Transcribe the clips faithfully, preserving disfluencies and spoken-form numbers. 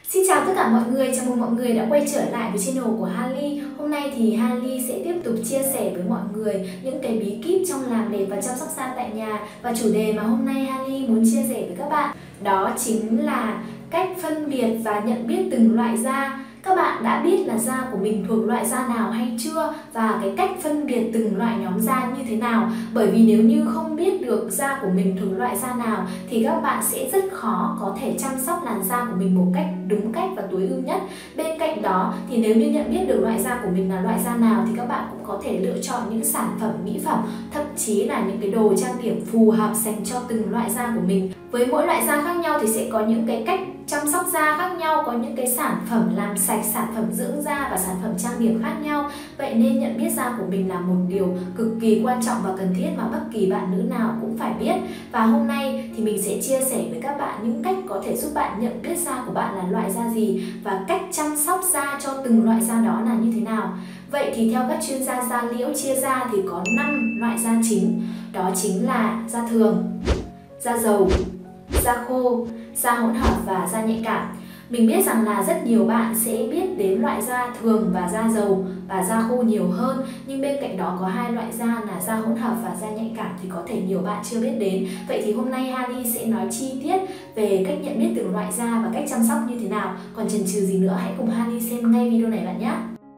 Xin chào tất cả mọi người, chào mừng mọi người đã quay trở lại với channel của Harley. Hôm nay thì Harley sẽ tiếp tục chia sẻ với mọi người những cái bí kíp trong làm đẹp và chăm sóc da tại nhà. Và chủ đề mà hôm nay Harley muốn chia sẻ với các bạn đó chính là cách phân biệt và nhận biết từng loại da. Các bạn đã biết là da của mình thuộc loại da nào hay chưa? Và cái cách phân biệt từng loại nhóm da như thế nào? Bởi vì nếu như không biết được da của mình thuộc loại da nào thì các bạn sẽ rất khó có thể chăm sóc làn da của mình một cách đúng cách và tối ưu nhất. Bên cạnh đó thì nếu như nhận biết được loại da của mình là loại da nào thì các bạn cũng có thể lựa chọn những sản phẩm mỹ phẩm, thậm chí là những cái đồ trang điểm phù hợp dành cho từng loại da của mình. Với mỗi loại da khác nhau thì sẽ có những cái cách chăm sóc da khác nhau, có những cái sản phẩm làm sạch, sản phẩm dưỡng da và sản phẩm trang điểm khác nhau. Vậy nên nhận biết da của mình là một điều cực kỳ quan trọng và cần thiết mà bất kỳ bạn nữ nào cũng phải biết. Và hôm nay thì mình sẽ chia sẻ với các bạn những cách có thể giúp bạn nhận biết da của bạn là loại da gì và cách chăm sóc da cho từng loại da đó là như thế nào. Vậy thì theo các chuyên gia da liễu chia ra thì có năm loại da chính. Đó chính là da thường, da dầu, da khô, da hỗn hợp và da nhạy cảm. Mình biết rằng là rất nhiều bạn sẽ biết đến loại da thường và da dầu và da khô nhiều hơn. Nhưng bên cạnh đó có hai loại da là da hỗn hợp và da nhạy cảm thì có thể nhiều bạn chưa biết đến. Vậy thì hôm nay Harley sẽ nói chi tiết về cách nhận biết từng loại da và cách chăm sóc như thế nào. Còn chần chừ gì nữa, hãy cùng Harley xem ngay video này bạn nhé.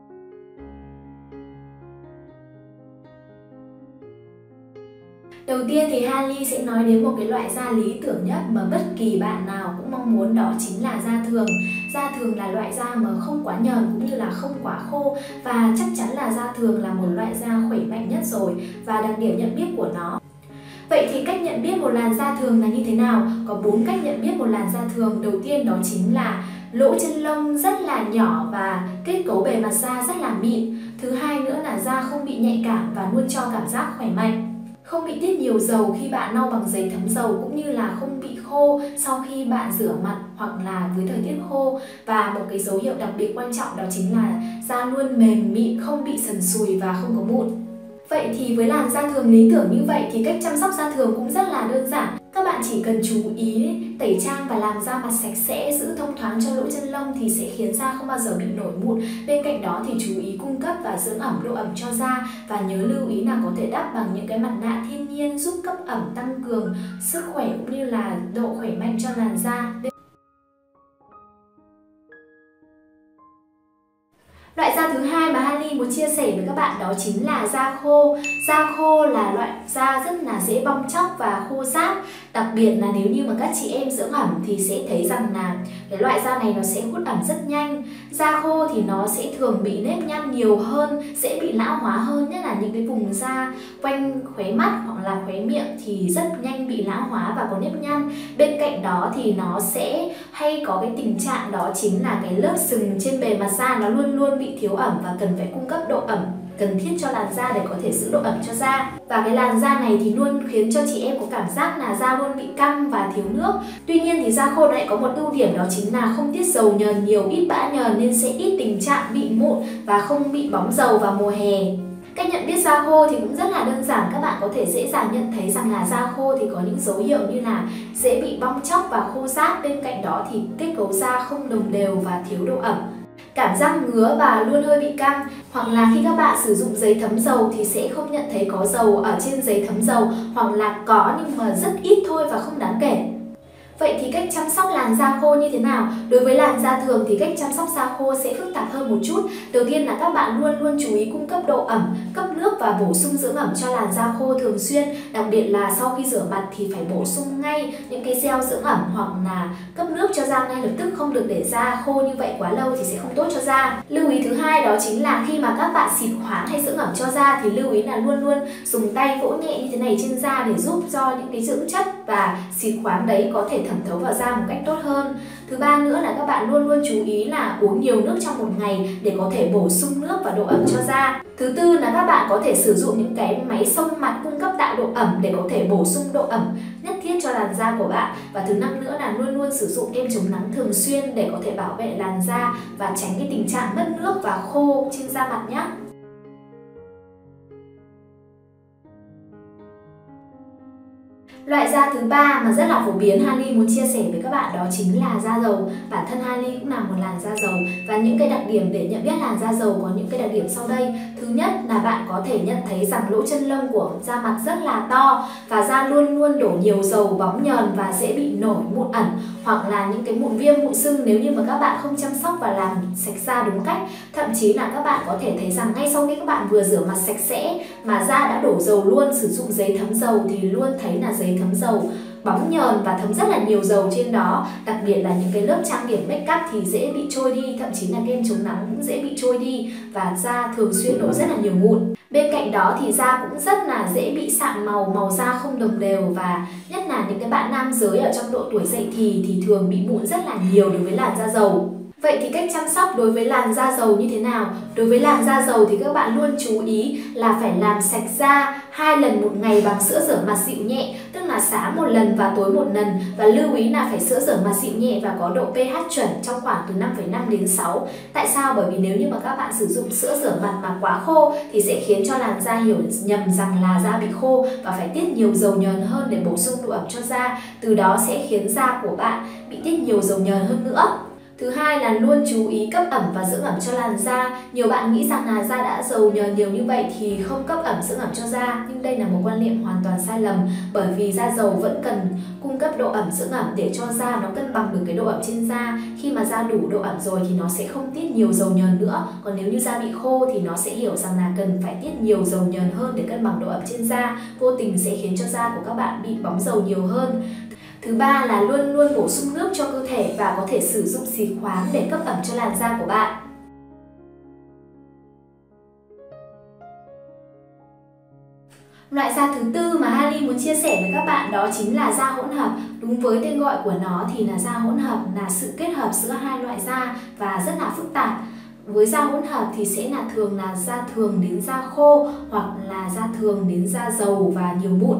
Đầu tiên thì Harley sẽ nói đến một cái loại da lý tưởng nhất mà bất kỳ bạn nào cũng mong muốn, đó chính là da thường. Da thường là loại da mà không quá nhờn cũng như là không quá khô, và chắc chắn là da thường là một loại da khỏe mạnh nhất rồi và đặc điểm nhận biết của nó. Vậy thì cách nhận biết một làn da thường là như thế nào? Có bốn cách nhận biết một làn da thường. Đầu tiên đó chính là lỗ chân lông rất là nhỏ và kết cấu bề mặt da rất là mịn. Thứ hai nữa là da không bị nhạy cảm và luôn cho cảm giác khỏe mạnh. Không bị tiết nhiều dầu khi bạn lau bằng giấy thấm dầu, cũng như là không bị khô sau khi bạn rửa mặt hoặc là với thời tiết khô. Và một cái dấu hiệu đặc biệt quan trọng đó chính là da luôn mềm mịn, không bị sần sùi và không có mụn. Vậy thì với làn da thường lý tưởng như vậy thì cách chăm sóc da thường cũng rất là đơn giản. Các bạn chỉ cần chú ý tẩy trang và làm da mặt sạch sẽ, giữ thông thoáng cho lỗ chân lông thì sẽ khiến da không bao giờ bị nổi mụn. Bên cạnh đó thì chú ý cung cấp và dưỡng ẩm, độ ẩm cho da, và nhớ lưu ý là có thể đắp bằng những cái mặt nạ thiên nhiên giúp cấp ẩm, tăng cường sức khỏe cũng như là độ khỏe mạnh cho làn da. Loại da thứ hai mà Harley muốn chia sẻ với các bạn đó chính là da khô. Da khô là loại da rất là dễ bong tróc và khô ráp. Đặc biệt là nếu như mà các chị em dưỡng ẩm thì sẽ thấy rằng là cái loại da này nó sẽ hút ẩm rất nhanh. Da khô thì nó sẽ thường bị nếp nhăn nhiều hơn, sẽ bị lão hóa hơn, nhất là những cái vùng da quanh khóe mắt hoặc là khóe miệng thì rất nhanh bị lão hóa và có nếp nhăn. Bên cạnh đó thì nó sẽ hay có cái tình trạng đó chính là cái lớp sừng trên bề mặt da nó luôn luôn bị thiếu ẩm và cần phải cung cấp độ ẩm cần thiết cho làn da để có thể giữ độ ẩm cho da. Và cái làn da này thì luôn khiến cho chị em có cảm giác là da luôn bị căng và thiếu nước. Tuy nhiên thì da khô lại có một ưu điểm đó chính là không tiết dầu nhờn nhiều, ít bã nhờn nên sẽ ít tình trạng bị mụn và không bị bóng dầu vào mùa hè. Cách nhận biết da khô thì cũng rất là đơn giản, các bạn có thể dễ dàng nhận thấy rằng là da khô thì có những dấu hiệu như là dễ bị bong tróc và khô ráp. Bên cạnh đó thì kết cấu da không đồng đều và thiếu độ ẩm, cảm giác ngứa và luôn hơi bị căng, hoặc là khi các bạn sử dụng giấy thấm dầu thì sẽ không nhận thấy có dầu ở trên giấy thấm dầu, hoặc là có nhưng mà rất ít thôi và không đáng kể. Vậy thì cách chăm sóc làn da khô như thế nào? Đối với làn da thường thì cách chăm sóc da khô sẽ phức tạp hơn một chút. Đầu tiên là các bạn luôn luôn chú ý cung cấp độ ẩm, cấp nước và bổ sung dưỡng ẩm cho làn da khô thường xuyên. Đặc biệt là sau khi rửa mặt thì phải bổ sung ngay những cái gel dưỡng ẩm hoặc là cấp nước cho da ngay lập tức, không được để da khô như vậy quá lâu thì sẽ không tốt cho da. Lưu ý thứ hai đó chính là khi mà các bạn xịt khoáng hay dưỡng ẩm cho da thì lưu ý là luôn luôn dùng tay vỗ nhẹ như thế này trên da để giúp cho những cái dưỡng chất và xịt khoáng đấy có thể thẩm thấu vào da một cách tốt hơn. Thứ ba nữa là các bạn luôn luôn chú ý là uống nhiều nước trong một ngày để có thể bổ sung nước và độ ẩm cho da. Thứ tư là các bạn có thể sử dụng những cái máy xông mặt cung cấp tạo độ ẩm để có thể bổ sung độ ẩm nhất thiết cho làn da của bạn. Và thứ năm nữa là luôn luôn sử dụng kem chống nắng thường xuyên để có thể bảo vệ làn da và tránh cái tình trạng mất nước và khô trên da mặt nhé. Loại da thứ ba mà rất là phổ biến Harley muốn chia sẻ với các bạn đó chính là da dầu. Bản thân Harley cũng là một làn da dầu và những cái đặc điểm để nhận biết làn da dầu có những cái đặc điểm sau đây. Thứ nhất là bạn có thể nhận thấy rằng lỗ chân lông của da mặt rất là to và da luôn luôn đổ nhiều dầu, bóng nhờn và dễ bị nổi mụn ẩn hoặc là những cái mụn viêm, mụn sưng nếu như mà các bạn không chăm sóc và làm sạch da đúng cách. Thậm chí là các bạn có thể thấy rằng ngay sau khi các bạn vừa rửa mặt sạch sẽ mà da đã đổ dầu luôn, sử dụng giấy thấm dầu thì luôn thấy là giấy thấm dầu bóng nhờn và thấm rất là nhiều dầu trên đó. Đặc biệt là những cái lớp trang điểm make up thì dễ bị trôi đi, thậm chí là kem chống nắng cũng dễ bị trôi đi và da thường xuyên nổi rất là nhiều mụn. Bên cạnh đó thì da cũng rất là dễ bị sạm màu, màu da không đồng đều và nhất là những cái bạn nam giới ở trong độ tuổi dậy thì thì thường bị mụn rất là nhiều đối với làn da dầu. Vậy thì cách chăm sóc đối với làn da dầu như thế nào? Đối với làn da dầu thì các bạn luôn chú ý là phải làm sạch da hai lần một ngày bằng sữa rửa mặt dịu nhẹ, tức là sáng một lần và tối một lần, và lưu ý là phải sữa rửa mặt dịu nhẹ và có độ pH chuẩn trong khoảng từ năm phẩy năm đến sáu. Tại sao? Bởi vì nếu như mà các bạn sử dụng sữa rửa mặt mà quá khô thì sẽ khiến cho làn da hiểu nhầm rằng là da bị khô và phải tiết nhiều dầu nhờn hơn để bổ sung độ ẩm cho da, từ đó sẽ khiến da của bạn bị tiết nhiều dầu nhờn hơn nữa. Thứ hai là luôn chú ý cấp ẩm và dưỡng ẩm cho làn da. Nhiều bạn nghĩ rằng là da đã dầu nhờn nhiều như vậy thì không cấp ẩm dưỡng ẩm cho da, nhưng đây là một quan niệm hoàn toàn sai lầm, bởi vì da dầu vẫn cần cung cấp độ ẩm dưỡng ẩm để cho da nó cân bằng được cái độ ẩm trên da. Khi mà da đủ độ ẩm rồi thì nó sẽ không tiết nhiều dầu nhờn nữa. Còn nếu như da bị khô thì nó sẽ hiểu rằng là cần phải tiết nhiều dầu nhờn hơn để cân bằng độ ẩm trên da, vô tình sẽ khiến cho da của các bạn bị bóng dầu nhiều hơn. Thứ ba là luôn luôn bổ sung nước cho cơ thể và có thể sử dụng xịt khoáng để cấp ẩm cho làn da của bạn. Loại da thứ tư mà Harley muốn chia sẻ với các bạn đó chính là da hỗn hợp. Đúng với tên gọi của nó thì là da hỗn hợp là sự kết hợp giữa hai loại da và rất là phức tạp. Với da hỗn hợp thì sẽ là thường là da thường đến da khô hoặc là da thường đến da dầu và nhiều mụn.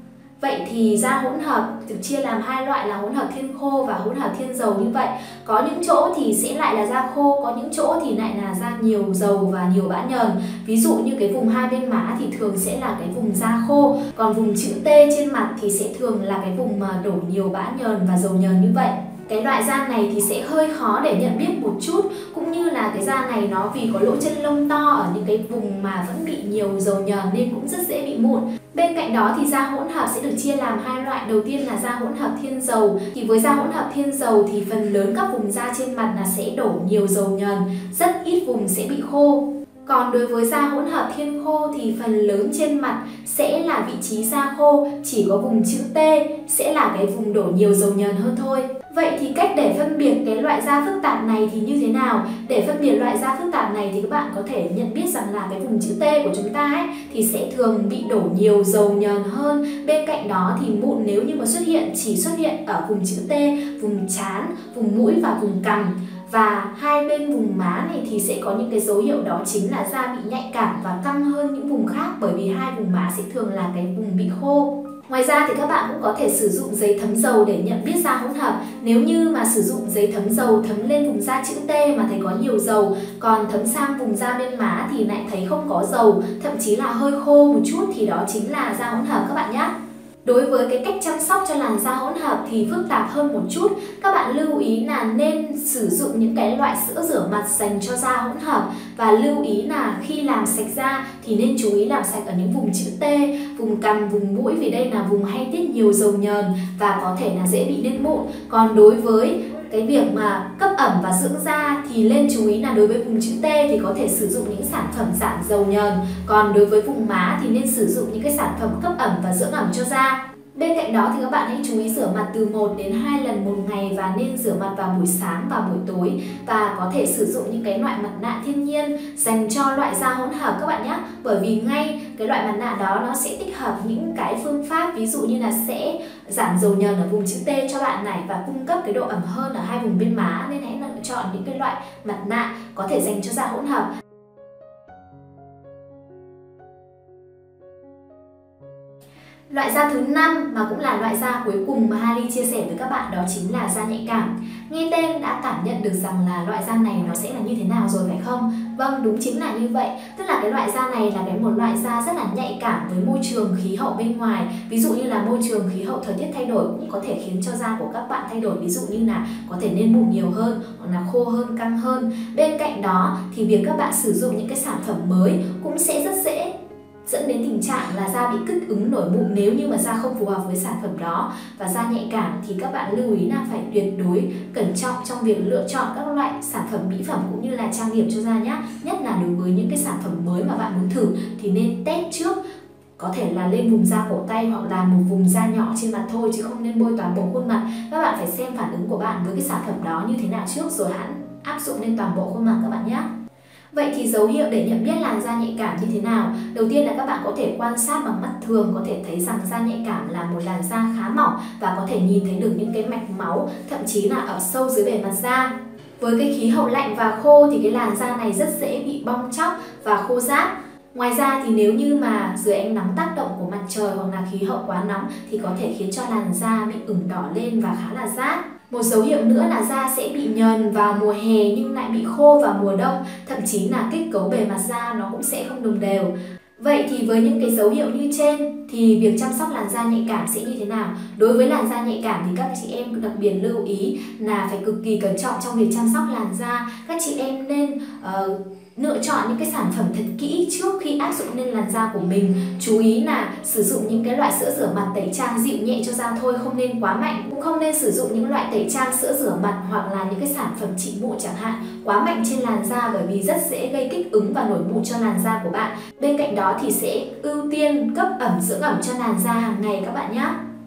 Vậy thì da hỗn hợp được chia làm hai loại là hỗn hợp thiên khô và hỗn hợp thiên dầu như vậy. Có những chỗ thì sẽ lại là da khô, có những chỗ thì lại là da nhiều dầu và nhiều bã nhờn. Ví dụ như cái vùng hai bên má thì thường sẽ là cái vùng da khô, còn vùng chữ T trên mặt thì sẽ thường là cái vùng mà đổ nhiều bã nhờn và dầu nhờn như vậy. Cái loại da này thì sẽ hơi khó để nhận biết một chút, cũng như là cái da này nó vì có lỗ chân lông to ở những cái vùng mà vẫn bị nhiều dầu nhờn nên cũng rất dễ bị mụn. Bên cạnh đó thì da hỗn hợp sẽ được chia làm hai loại. Đầu tiên là da hỗn hợp thiên dầu. Thì với da hỗn hợp thiên dầu thì phần lớn các vùng da trên mặt là sẽ đổ nhiều dầu nhờn, rất ít vùng sẽ bị khô. Còn đối với da hỗn hợp thiên khô thì phần lớn trên mặt sẽ là vị trí da khô, chỉ có vùng chữ T sẽ là cái vùng đổ nhiều dầu nhờn hơn thôi. Vậy thì cách để phân biệt cái loại da phức tạp này thì như thế nào? Để phân biệt loại da phức tạp này thì các bạn có thể nhận biết rằng là cái vùng chữ T của chúng ta ấy thì sẽ thường bị đổ nhiều dầu nhờn hơn. Bên cạnh đó thì mụn nếu như mà xuất hiện chỉ xuất hiện ở vùng chữ T, vùng trán, vùng mũi và vùng cằm. Và hai bên vùng má này thì sẽ có những cái dấu hiệu đó chính là da bị nhạy cảm và căng hơn những vùng khác, bởi vì hai vùng má sẽ thường là cái vùng bị khô. Ngoài ra thì các bạn cũng có thể sử dụng giấy thấm dầu để nhận biết da hỗn hợp. Nếu như mà sử dụng giấy thấm dầu thấm lên vùng da chữ T mà thấy có nhiều dầu, còn thấm sang vùng da bên má thì lại thấy không có dầu, thậm chí là hơi khô một chút thì đó chính là da hỗn hợp các bạn nhé. Đối với cái cách chăm sóc cho làn da hỗn hợp thì phức tạp hơn một chút. Các bạn lưu ý là nên sử dụng những cái loại sữa rửa mặt dành cho da hỗn hợp, và lưu ý là khi làm sạch da thì nên chú ý làm sạch ở những vùng chữ T, vùng cằm, vùng mũi, vì đây là vùng hay tiết nhiều dầu nhờn và có thể là dễ bị lên mụn. Còn đối với cái việc mà cấp ẩm và dưỡng da thì nên chú ý là đối với vùng chữ T thì có thể sử dụng những sản phẩm giảm dầu nhờn, còn đối với vùng má thì nên sử dụng những cái sản phẩm cấp ẩm và dưỡng ẩm cho da. Bên cạnh đó thì các bạn hãy chú ý rửa mặt từ một đến hai lần một ngày và nên rửa mặt vào buổi sáng và buổi tối, và có thể sử dụng những cái loại mặt nạ thiên nhiên dành cho loại da hỗn hợp các bạn nhé. Bởi vì ngay cái loại mặt nạ đó nó sẽ tích hợp những cái phương pháp, ví dụ như là sẽ giảm dầu nhờn ở vùng chữ T cho bạn này và cung cấp cái độ ẩm hơn ở hai vùng bên má, nên hãy lựa chọn những cái loại mặt nạ có thể dành cho da hỗn hợp. Loại da thứ năm mà cũng là loại da cuối cùng mà Harley chia sẻ với các bạn đó chính là da nhạy cảm. Nghe tên đã cảm nhận được rằng là loại da này nó sẽ là như thế nào rồi phải không? Vâng, đúng chính là như vậy. Tức là cái loại da này là cái một loại da rất là nhạy cảm với môi trường khí hậu bên ngoài. Ví dụ như là môi trường khí hậu thời tiết thay đổi cũng có thể khiến cho da của các bạn thay đổi. Ví dụ như là có thể nên mụn nhiều hơn hoặc là khô hơn, căng hơn. Bên cạnh đó thì việc các bạn sử dụng những cái sản phẩm mới cũng sẽ rất dễ dẫn đến tình trạng là da bị kích ứng, nổi mụn nếu như mà da không phù hợp với sản phẩm đó. Và da nhạy cảm thì các bạn lưu ý là phải tuyệt đối cẩn trọng trong việc lựa chọn các loại sản phẩm mỹ phẩm cũng như là trang điểm cho da nhé. Nhất là đối với những cái sản phẩm mới mà bạn muốn thử thì nên test trước, có thể là lên vùng da cổ tay hoặc là một vùng da nhỏ trên mặt thôi, chứ không nên bôi toàn bộ khuôn mặt. Các bạn phải xem phản ứng của bạn với cái sản phẩm đó như thế nào trước rồi hẵng áp dụng lên toàn bộ khuôn mặt các bạn nhé. Vậy thì dấu hiệu để nhận biết làn da nhạy cảm như thế nào? Đầu tiên là các bạn có thể quan sát bằng mắt thường, có thể thấy rằng da nhạy cảm là một làn da khá mỏng và có thể nhìn thấy được những cái mạch máu, thậm chí là ở sâu dưới bề mặt da. Với cái khí hậu lạnh và khô thì cái làn da này rất dễ bị bong tróc và khô ráp. Ngoài ra thì nếu như mà dưới ánh nắng tác động của mặt trời hoặc là khí hậu quá nóng thì có thể khiến cho làn da bị ửng đỏ lên và khá là rát. Một dấu hiệu nữa là da sẽ bị nhờn vào mùa hè nhưng lại bị khô vào mùa đông, thậm chí là kích cấu bề mặt da nó cũng sẽ không đồng đều. Vậy thì với những cái dấu hiệu như trên thì việc chăm sóc làn da nhạy cảm sẽ như thế nào? Đối với làn da nhạy cảm thì các chị em đặc biệt lưu ý là phải cực kỳ cẩn trọng trong việc chăm sóc làn da. Các chị em nên uh, lựa chọn những cái sản phẩm thật kỹ trước khi áp dụng lên làn da của mình. Chú ý là sử dụng những cái loại sữa rửa mặt tẩy trang dịu nhẹ cho da thôi, không nên quá mạnh. Cũng không nên sử dụng những loại tẩy trang sữa rửa mặt hoặc là những cái sản phẩm trị mụn chẳng hạn quá mạnh trên làn da, bởi vì rất dễ gây kích ứng và nổi mụn cho làn da của bạn. Bên cạnh đó thì sẽ ưu tiên cấp ẩm dưỡng ẩm cho làn da hàng ngày các bạn nhé.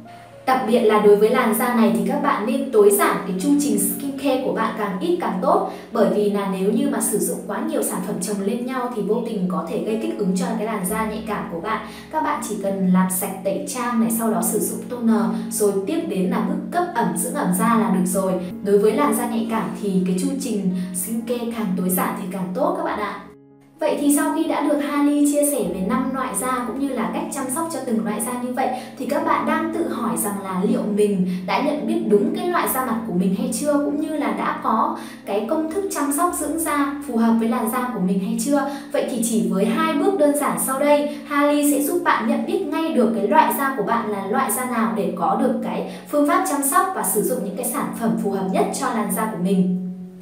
Đặc biệt là đối với làn da này thì các bạn nên tối giản cái chu trình skincare của bạn, càng ít càng tốt. Bởi vì là nếu như mà sử dụng quá nhiều sản phẩm chồng lên nhau thì vô tình có thể gây kích ứng cho cái làn da nhạy cảm của bạn. Các bạn chỉ cần làm sạch tẩy trang này, sau đó sử dụng toner, rồi tiếp đến là bước cấp ẩm dưỡng ẩm da là được rồi. Đối với làn da nhạy cảm thì cái chu trình skincare càng tối giản thì càng tốt các bạn ạ. Vậy thì sau khi đã được Harley chia sẻ về năm loại da cũng như là cách chăm sóc cho từng loại da như vậy thì các bạn đang tự hỏi rằng là liệu mình đã nhận biết đúng cái loại da mặt của mình hay chưa, cũng như là đã có cái công thức chăm sóc dưỡng da phù hợp với làn da của mình hay chưa. Vậy thì chỉ với hai bước đơn giản sau đây, Harley sẽ giúp bạn nhận biết ngay được cái loại da của bạn là loại da nào để có được cái phương pháp chăm sóc và sử dụng những cái sản phẩm phù hợp nhất cho làn da của mình.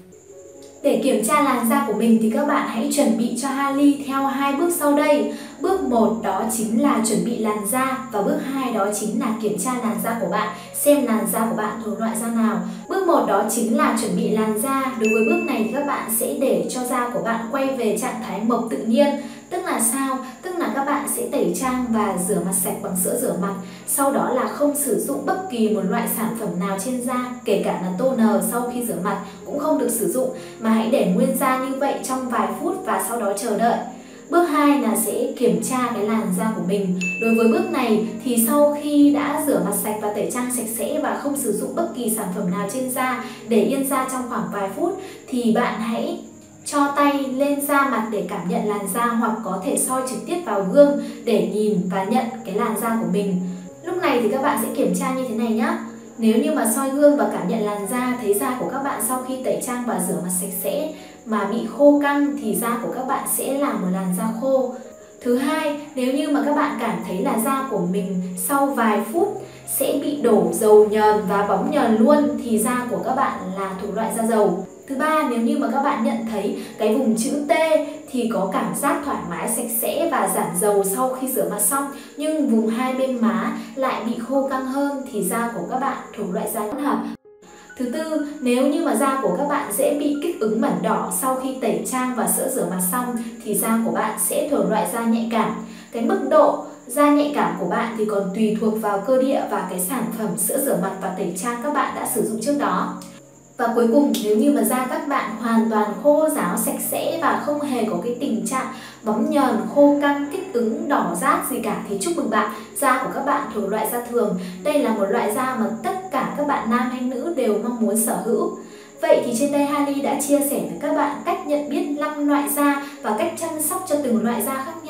Để kiểm tra làn da của mình thì các bạn hãy chuẩn bị cho Harley theo hai bước sau đây. Bước một đó chính là chuẩn bị làn da và bước hai đó chính là kiểm tra làn da của bạn, xem làn da của bạn thuộc loại da nào. Bước một đó chính là chuẩn bị làn da. Đối với bước này thì các bạn sẽ để cho da của bạn quay về trạng thái mộc tự nhiên. Tức là sao? Tức là các bạn sẽ tẩy trang và rửa mặt sạch bằng sữa rửa mặt. Sau đó là không sử dụng bất kỳ một loại sản phẩm nào trên da, kể cả là toner sau khi rửa mặt cũng không được sử dụng, mà hãy để nguyên da như vậy trong vài phút và sau đó chờ đợi. Bước hai là sẽ kiểm tra cái làn da của mình. Đối với bước này thì sau khi đã rửa mặt sạch và tẩy trang sạch sẽ và không sử dụng bất kỳ sản phẩm nào trên da, để yên da trong khoảng vài phút, thì bạn hãy cho tay lên da mặt để cảm nhận làn da, hoặc có thể soi trực tiếp vào gương để nhìn và nhận cái làn da của mình. Lúc này thì các bạn sẽ kiểm tra như thế này nhé. Nếu như mà soi gương và cảm nhận làn da, thấy da của các bạn sau khi tẩy trang và rửa mặt sạch sẽ mà bị khô căng thì da của các bạn sẽ là một làn da khô. Thứ hai, nếu như mà các bạn cảm thấy là da của mình sau vài phút sẽ bị đổ dầu nhờn và bóng nhờn luôn thì da của các bạn là thuộc loại da dầu. Thứ ba, nếu như mà các bạn nhận thấy cái vùng chữ T thì có cảm giác thoải mái, sạch sẽ và giảm dầu sau khi rửa mặt xong, nhưng vùng hai bên má lại bị khô căng hơn thì da của các bạn thuộc loại da hỗn hợp. Thứ tư, nếu như mà da của các bạn dễ bị kích ứng mẩn đỏ sau khi tẩy trang và sữa rửa mặt xong thì da của bạn sẽ thuộc loại da nhạy cảm. Cái mức độ da nhạy cảm của bạn thì còn tùy thuộc vào cơ địa và cái sản phẩm sữa rửa mặt và tẩy trang các bạn đã sử dụng trước đó. Và cuối cùng, nếu như mà da các bạn hoàn toàn khô ráo, sạch sẽ và không hề có cái tình trạng bóng nhờn, khô căng, kích ứng, đỏ rát gì cả thì chúc mừng bạn, da của các bạn thuộc loại da thường. Đây là một loại da mà tất cả các bạn nam hay nữ đều mong muốn sở hữu. Vậy thì trên đây Harley đã chia sẻ với các bạn cách nhận biết năm loại da và cách chăm sóc cho từng loại da khác nhau.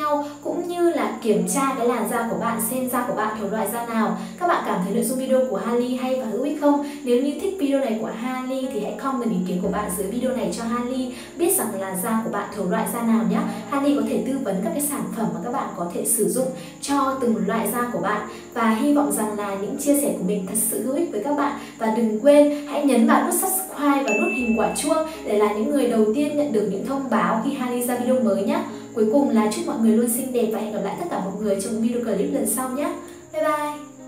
nhau, cũng như là kiểm tra cái làn da của bạn xem da của bạn thuộc loại da nào. Các bạn cảm thấy nội dung video của Harley hay và hữu ích không? Nếu như thích video này của Harley thì hãy comment ý kiến của bạn dưới video này cho Harley biết rằng là da của bạn thuộc loại da nào nhé. Harley có thể tư vấn các cái sản phẩm mà các bạn có thể sử dụng cho từng loại da của bạn. Và hy vọng rằng là những chia sẻ của mình thật sự hữu ích với các bạn. Và đừng quên hãy nhấn vào nút subscribe và nút hình quả chuông để là những người đầu tiên nhận được những thông báo khi Harley ra video mới nhé. Cuối cùng là chúc mọi người luôn xinh đẹp và hẹn gặp lại tất cả mọi người trong video clip lần sau nhé. Bye bye!